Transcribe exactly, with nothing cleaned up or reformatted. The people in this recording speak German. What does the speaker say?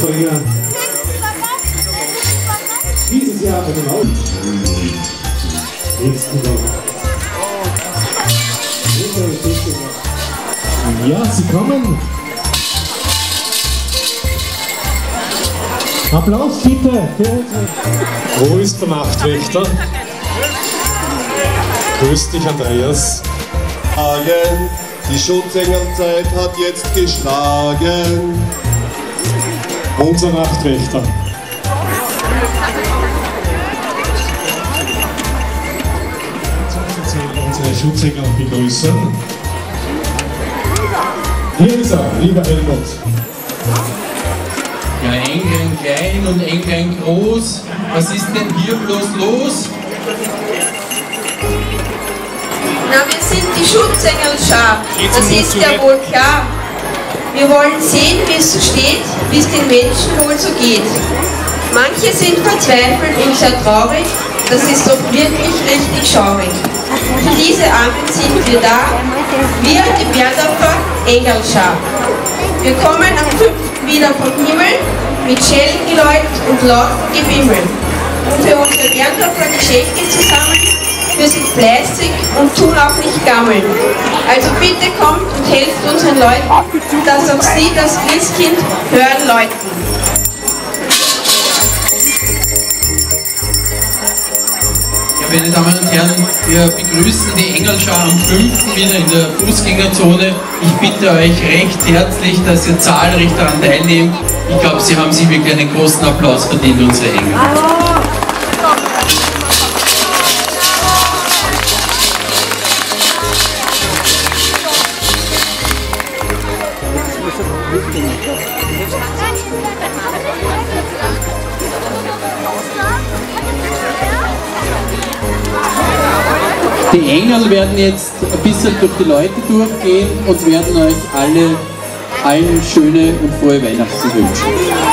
Preisbringer dieses Jahr für den Haus. Nächsten Woche. Ja, sie kommen. Applaus bitte für uns. Wo ist der Nachtwächter? Grüß dich, Andreas. Die Schutzengelzeit hat jetzt geschlagen. Unser Nachtwächter. Unsere Schutzengel begrüßen. Hier ist er, lieber Helmut. Ja, Englein klein und Englein groß. Was ist denn hier bloß los? Na, wir sind die Schutzengel-Schar, das ist ja wohl klar. Wir wollen sehen, wie es so steht, wie es den Menschen wohl so geht. Manche sind verzweifelt und sehr traurig, das ist doch wirklich richtig schaurig. Für diese Armen sind wir da, wir die Berndorfer Engelschar. Wir kommen am fünften wieder vom Himmel, mit Schellengeläut und lauten Gewimmel. Und für unsere Berndorfer Geschenke zusammen, wir sind fleißig und tun auch nicht gammeln. Also bitte kommt und helft unseren Leuten, dass auch sie das Christkind hören läuten. Ja, meine Damen und Herren, wir begrüßen die Engelschar am fünften wieder in der Fußgängerzone. Ich bitte euch recht herzlich, dass ihr zahlreich daran teilnehmt. Ich glaube, Sie haben sich wirklich einen großen Applaus verdient, unsere Engel. Die Engel werden jetzt ein bisschen durch die Leute durchgehen und werden euch alle allen schöne und frohe Weihnachten wünschen.